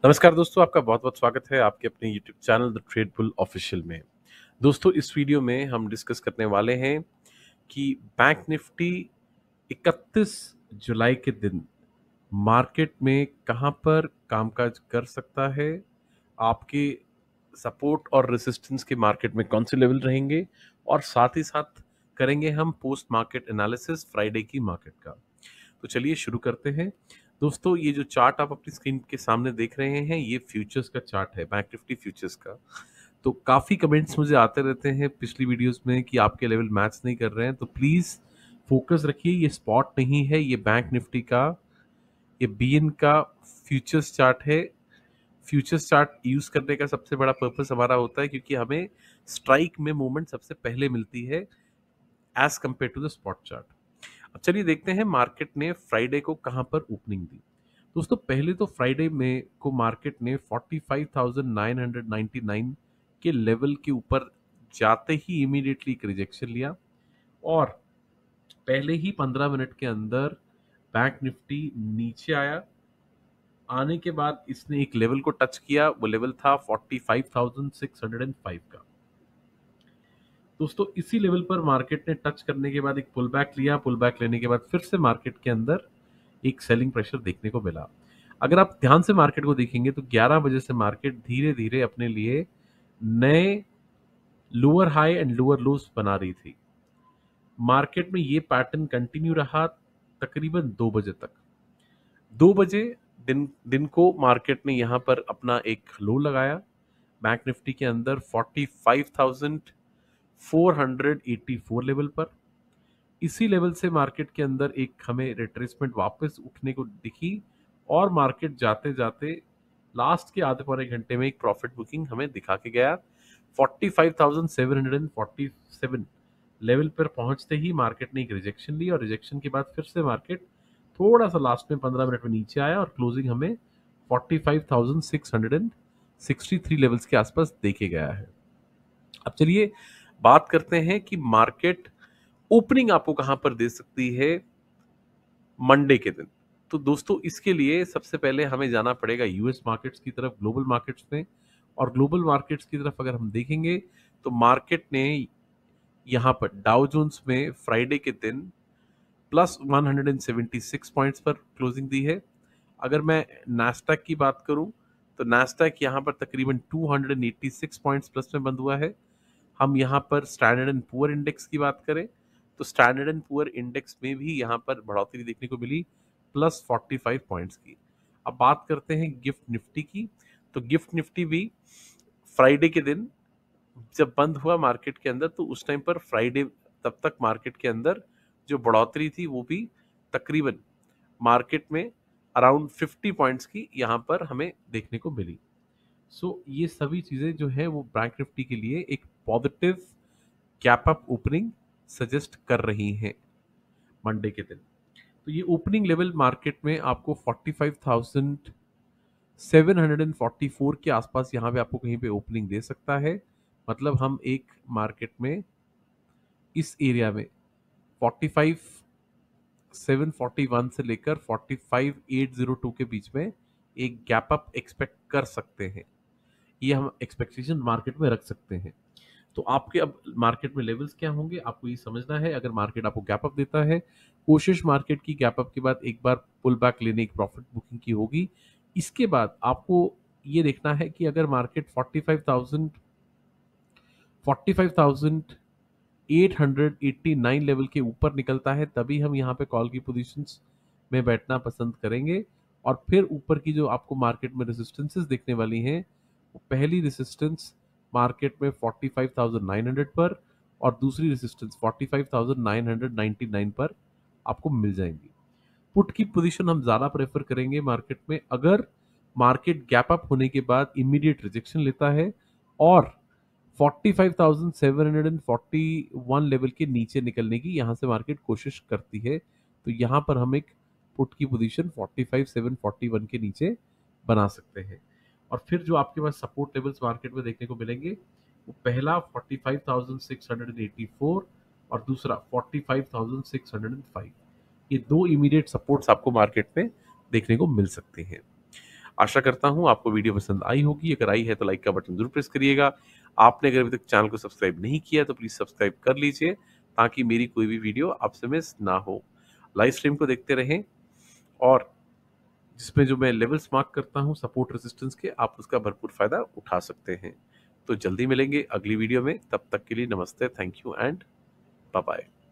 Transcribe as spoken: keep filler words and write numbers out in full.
नमस्कार दोस्तों, आपका बहुत-बहुत स्वागत है आपके अपने YouTube channel the trade bull official में। दोस्तों, इस वीडियो में हम डिस्कस करने वाले हैं कि बैंक निफ्टी इकतीस जुलाई के दिन मार्केट में कहां पर कामकाज कर सकता है, आपके सपोर्ट और रेजिस्टेंस के मार्केट में कौन से लेवल रहेंगे और साथ ही साथ करेंगे हम पोस्ट मार्केट एनालिसिस फ्राइडे की मार्केट का। तो चलिए शुरू करते हैं। दोस्तों, ये जो चार्ट आप अपनी स्क्रीन के सामने देख रहे हैं, ये फ्यूचर्स का चार्ट है, बैंक निफ्टी फ्यूचर्स का। तो काफ़ी कमेंट्स मुझे आते रहते हैं पिछली वीडियोस में कि आपके लेवल मैच नहीं कर रहे हैं, तो प्लीज़ फोकस रखिए। ये स्पॉट नहीं है, ये बैंक निफ्टी का, ये बीएन का फ्यूचर्स चार्ट है। फ्यूचर्स चार्ट यूज़ करने का सबसे बड़ा पर्पस हमारा होता है क्योंकि हमें स्ट्राइक में मूवमेंट सबसे पहले मिलती है as compare to the spot chart. अब चलिए देखते हैं मार्केट ने फ्राइडे को कहां पर ओपनिंग दी। दोस्तों, पहले तो फ्राइडे में को मार्केट ने पैंतालीस हज़ार नौ सौ निन्यानवे के लेवल के ऊपर जाते ही इमीडिएटली एक रिजेक्शन लिया और पहले ही पंद्रह मिनट के अंदर बैंक निफ्टी नीचे आया। आने के बाद इसने एक लेवल को टच किया, वो लेवल था पैंतालीस हज़ार छह सौ पाँच का। दोस्तों, इसी लेवल पर मार्केट ने टच करने के बाद एक पुल बैक लिया। पुल बैक लेने के बाद फिर से मार्केट के अंदर एक सेलिंग प्रेशर देखने को मिला। अगर आप ध्यान से मार्केट को देखेंगे तो ग्यारह बजे से मार्केट धीरे धीरे अपने लिए नए lower high and lower lows बना रही थी। मार्केट में ये पैटर्न कंटिन्यू रहा तकरीबन दो बजे तक। दो बजे दिन दिन को मार्केट ने यहां पर अपना एक लो लगाया बैंक निफ्टी के अंदर पैंतालीस हज़ार चार सौ चौरासी लेवल पर। इसी लेवल से मार्केट के अंदर एक हमें रिट्रेसमेंट वापस उठने को दिखी और मार्केट जाते जाते लास्ट के आधे पौने घंटे में एक प्रॉफिट बुकिंग हमें दिखा के गया। पैंतालीस हज़ार सात सौ सैंतालीस लेवल पर पहुंचते ही मार्केट ने एक रिजेक्शन ली और रिजेक्शन के बाद फिर से मार्केट थोड़ा सा लास्ट में पंद्रह मिनट में नीचे आया और क्लोजिंग हमें पैंतालीस हज़ार छह सौ तिरसठ लेवल्स के आसपास देखे गया है। अब चलिए बात करते हैं कि मार्केट ओपनिंग आपको कहां पर दे सकती है मंडे के दिन। तो दोस्तों, इसके लिए सबसे पहले हमें जाना पड़ेगा यूएस मार्केट्स की तरफ, ग्लोबल मार्केट्स में। और ग्लोबल मार्केट्स की तरफ अगर हम देखेंगे तो मार्केट ने यहां पर डाउ जोन्स में फ्राइडे के दिन प्लस एक सौ छिहत्तर पॉइंट्स पर क्लोजिंग दी है। अगर मैं नास्डैक की बात करूं तो नास्डैक यहां पर तकरीबन दो सौ छियासी पॉइंट्स प्लस में बंद हुआ है। हम यहां पर स्टैंडर्ड एंड पुअर इंडेक्स की बात करें तो स्टैंडर्ड एंड पुअर इंडेक्स में भी यहां पर बढ़ोतरी देखने को मिली प्लस पैंतालीस पॉइंट्स की। अब बात करते हैं गिफ्ट निफ्टी की। तो गिफ्ट निफ्टी भी फ्राइडे के दिन जब बंद हुआ मार्केट के अंदर तो उस टाइम पर फ्राइडे तब तक मार्केट के अंदर जो बढ़ोतरी थी वो भी तकरीबन मार्केट में अराउंड पचास पॉइंट्स की यहां पर हमें देखने को मिली। सो so, ये सभी चीजें जो है वो बैंक निफ्टी के लिए एक positive gap up opening suggest कर रही हैं मंडे के दिन। तो ये ओपनिंग लेवल मार्केट में आपको पैंतालीस हज़ार सात सौ चौवालीस के आसपास यहाँ पे आपको कहीं पे ओपनिंग दे सकता है। मतलब हम एक मार्केट में इस एरिया में पैंतालीस हज़ार सात सौ इकतालीस से लेकर पैंतालीस हज़ार आठ सौ दो के बीच में एक गैप अप एक्सपेक्ट कर सकते हैं। ये हम एक्सपेक्टेशन मार्केट में रख सकते हैं। तो आपके अब मार्केट में लेवल्स क्या होंगे आपको ये समझना है। अगर मार्केट आपको गैप अप देता है, कोशिश मार्केट की गैप अप के बाद एक बार पुल बैक लेने की प्रॉफिट बुकिंग की होगी। इसके बाद आपको ये देखना है कि अगर मार्केट पैंतालीस हज़ार पैंतालीस हज़ार आठ सौ नवासी लेवल के ऊपर निकलता है तभी हम यहाँ पे कॉल की पोजीशंस में बैठना पसंद करेंगे। और फिर ऊपर की जो आपको मार्केट में रेजिस्टेंसेस देखने वाली हैं, वो पहली रेजिस्टेंस मार्केट में पैंतालीस हज़ार नौ सौ पर और दूसरी रेजिस्टेंस पैंतालीस हज़ार नौ सौ निन्यानवे पर आपको मिल जाएंगी। पुट की पोजीशन हम ज़्यादा प्रेफर करेंगे मार्केट में अगर मार्केट गैप अप होने के बाद इमीडिएट रिजेक्शन लेता है और पैंतालीस हज़ार सात सौ इकतालीस लेवल के नीचे निकलने की यहाँ से मार्केट कोशिश करती है। तो यहाँ पर हम एक पुट की पोजीशन पैंतालीस हज़ार सात सौ इकतालीस के नीचे बना सकते हैं। और फिर जो आपके पास सपोर्ट लेवल्स मार्केट में देखने को मिलेंगे वो पहला पैंतालीस हज़ार छह सौ चौरासी और दूसरा पैंतालीस हज़ार छह सौ पाँच। ये दो इमीडिएट सपोर्ट्स आपको मार्केट में देखने को मिल सकते हैं। आशा करता हूँ आपको वीडियो पसंद आई होगी। अगर आई है तो लाइक का बटन ज़रूर प्रेस करिएगा। आपने अगर अभी तक चैनल को सब्सक्राइब नहीं किया तो प्लीज़ सब्सक्राइब कर लीजिए ताकि मेरी कोई भी वीडियो आपसे मिस ना हो। लाइव स्ट्रीम को देखते रहें और जिसमें जो मैं लेवल्स मार्क करता हूँ सपोर्ट रेजिस्टेंस के, आप उसका भरपूर फ़ायदा उठा सकते हैं। तो जल्दी मिलेंगे अगली वीडियो में, तब तक के लिए नमस्ते, thank you and bye bye.